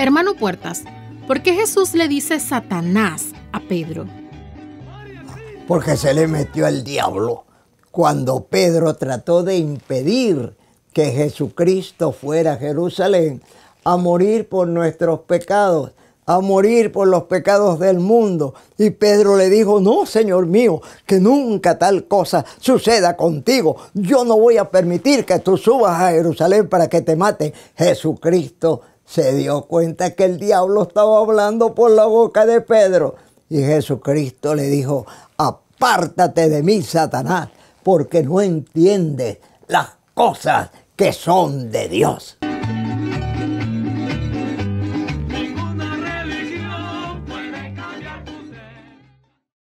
Hermano Puertas, ¿por qué Jesús le dice Satanás a Pedro? Porque se le metió el diablo cuando Pedro trató de impedir que Jesucristo fuera a Jerusalén a morir por nuestros pecados, a morir por los pecados del mundo. Y Pedro le dijo, no, Señor mío, que nunca tal cosa suceda contigo. Yo no voy a permitir que tú subas a Jerusalén para que te maten. Jesucristo se dio cuenta que el diablo estaba hablando por la boca de Pedro. Y Jesucristo le dijo, apártate de mí, Satanás, porque no entiendes las cosas que son de Dios.